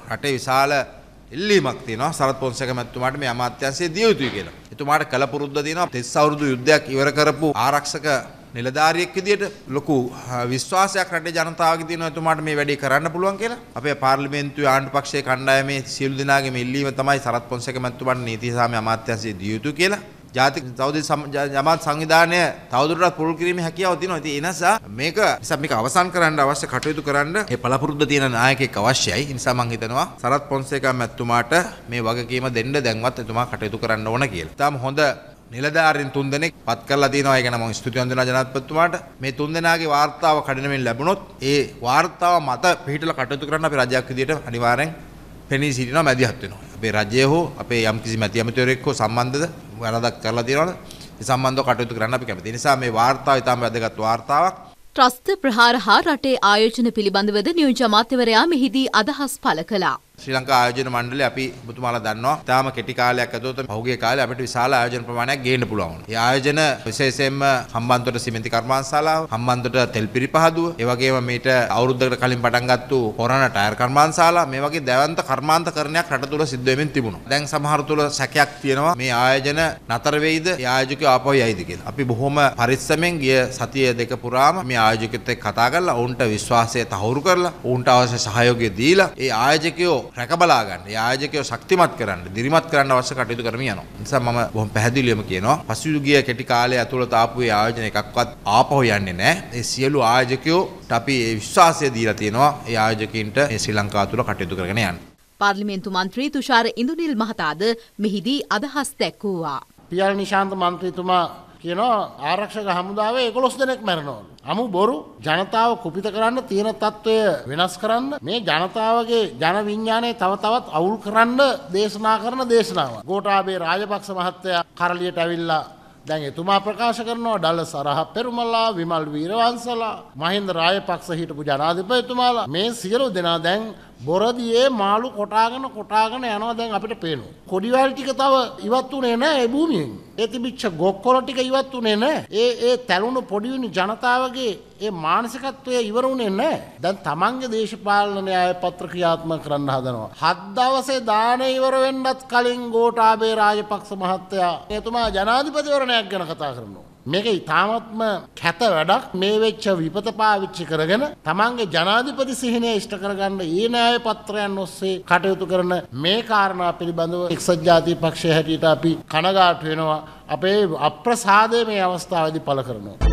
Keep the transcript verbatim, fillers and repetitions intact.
රටේ විශාල ඉල්ලීමක් තියෙනවා සරත් පොන්සේක මැතිතුමාට මේ අමාත්‍යාංශයේ දිය යුතුයි කියලා. එතුමාට කලපුරුද්ද තියෙනවා තිස් අවුරුදු යුද්ධයක් ඉවර කරපු ආරක්ෂක නිලධාරියෙක් විදියට ලොකු විශ්වාසයක් රටේ ජනතාවගේ තියෙනවා එතුමාට මේ වැඩේ කරන්න පුළුවන් කියලා. අපේ පාර්ලිමේන්තුවේ ආණ්ඩු පක්ෂයේ කණ්ඩායමේ සියලු දෙනාගේම ඉල්ලීම තමයි සරත් පොන්සේක මැතිතුමාට නීති සාමය අමාත්‍යාංශයේ දිය යුතුයි කියලා. ජාතික සෞදි ජමාත් සංවිධානය තවදුරටත් පුළුල් කිරීමේ හැකියාව තියෙනවා. ඉතින් ඒ නිසා මේක නිසා මේක අවසන් කරන්න අවශ්‍ය කටයුතු කරන්න මේ පළපුරුද්ද තියෙන නායකයෙක් අවශ්‍යයි. ඒ නිසා මම හිතනවා සරත් පොන්සේකා මැතිතුමාට මේ වගකීම දෙන්න දැන්වත් එතුමා කටයුතු කරන්න ඕන කියලා. තාම හොඳ නිලධාරීන් තුන්දෙනෙක් පත් කරලා තියෙනවා. ඒක නම් මම ස්තුතිවන්ත වෙනවා ජනාධිපතිතුමාට. මේ තුන්දෙනාගේ වාර්තාව කඩිනමින් ලැබුණොත් ඒ වාර්තාව මත පිළිහිටලා කටයුතු කරන්න අපි රජයක් විදියට අනිවාර්යෙන් පෙනී සිටිනවා මැදිහත් වෙනවා. අපේ රජය හෝ අපේ යම්කිසි මැති ඇමතිවරයෙක් හෝ සම්බන්ධද වරදක් කරලා තියෙනවද? ඒ සම්බන්ධව කටයුතු කරන්න අපි කැමතියි. ඒ නිසා මේ වාර්තාව ඉතාම වැදගත් වාර්තාවක්. ත්‍රස්ත ප්‍රහාර හා රටේ ආයෝජන පිළිබඳවද නියෝජ්‍ය අමාත්‍යවරයා මෙහිදී අදහස් පළ කළා. ශ්‍රී ලංකා ආයෝජන මණ්ඩලය අපි ඔබතුමාලා දන්නවා තාම කෙටි කාලයක් ඇතුළත පහුගිය කාලේ අපිට විශාල ආයෝජන ප්‍රමාණයක් ගේන්න පුළුවන් වුණා. ඒ ආයෝජන විශේෂයෙන්ම හම්බන්තොට සිමෙන්ති කර්මාන්තශාලාව, හම්බන්තොට තෙල් පිරිපහදුව, ඒ වගේම මීට අවුරුද්දකට කලින් පටන් ගත්තු කොරණ ටයර් කර්මාන්තශාලා මේ වගේ දැවන්ත කර්මාන්තකරණයක් රට තුල සිද්ධ වෙමින් තිබුණා. දැන් සමහර තුල සැකයක් තියෙනවා මේ ආයෝජන නතර වෙයිද, ඒ ආයෝජකයෝ ආපහු යයිද කියලා. අපි බොහොම පරිස්සමෙන් ගිය සතිය දෙක පුරාම මේ ආයෝජකයොත් එක්ක කතා කරලා ඔවුන්ට විශ්වාසය තහවුරු කරලා ඔවුන්ට අවශ්‍ය සහයෝගය දීලා ඒ ආයෝජකයෝ රැකබලා ගන්න. ඒ ආයෝජකයෝ ශක්තිමත් කරන්න, දිරිමත් කරන්න අවශ්‍ය කටයුතු කරමින් යනවා. ඒ නිසා මම බොහොම පැහැදිලිවම කියනවා පසුගිය කෙටි කාලය ඇතුළත ආපු ඒ ආයෝජන එකක්වත් ආපහු යන්නේ නැහැ. ඒ සියලු ආයෝජකයෝට අපි ඒ විශ්වාසය දීලා තියෙනවා. ඒ ආයෝජකයින්ට මේ ශ්‍රී ලංකාව තුළ කටයුතු කරගෙන යන්න. පාර්ලිමේන්තු මන්ත්‍රී තුෂාර ඉන්දුනිල් මහතාද මෙහිදී අදහස් දැක්වුවා. පියල් නිශාන්ත මන්ත්‍රීතුමා කියනවා ආරක්ෂක හමුදාවේ එකොළොස් දෙනෙක් මැරෙනවා. අමු බොරු ජනතාව කුපිත කරන්න තියෙන තත්ත්වය වෙනස් කරන්න මේ ජනතාවගේ ජන විඥානය තව තවත් අවුල් කරන්න දේශනා කරන දේශනාවක්. ගෝඨාභය රාජපක්ෂ මහත්තයා කරලියට ඇවිල්ලා දැන් එතුමා ප්‍රකාශ කරනවා ඩල්ල සරහ පෙරුමලා, විමල් වීරවංශලා, මහින්ද රාජපක්ෂ හිටපු ජනාධිපතිතුමාලා මේ සියලු දෙනා දැන් බොරදියේ මාළු කොටාගෙන කොටාගෙන යනවා දැන් අපිට පේනවා. කොඩිවැල් ටික තව ඉවත් උනේ නැහැ ඒ භූමියෙන්. ඒ තිබිච්ච ගොක්කොල ටික ඉවත් උනේ නැහැ. ඒ ඒ තැළුණු පොඩිවිනි ජනතාවගේ ඒ මානසිකත්වය ඉවර උනේ නැහැ. දැන් තමන්ගේ දේශපාලන න්‍යාය පත්‍ර ක්‍රියාත්මක කරන්න හදනවා. හත් දවසේ දාන ඉවර වෙන්නත් කලින් ගෝඨාභය රාජපක්ෂ මහත්තයා එතුමා ජනාධිපතිවරණයක් ගැන කතා කරනවා. මේක ඉතාමත්ම කැත වැඩක්. මේ වෙච්ච විපත පාවිච්චි කරගෙන තමන්ගේ ජනාධිපති සිහිනය ඉෂ්ට කරගන්න ඒ න්‍යාය පත්‍රයන් ඔස්සේ කටයුතු කරන මේ කාරණා පිළිබඳව එක්සත් ජාතික පක්ෂය හැටියට අපි කනගාටු වෙනවා. අපේ අප්‍රසාදය මේ අවස්ථාවේදී පළ කරනවා.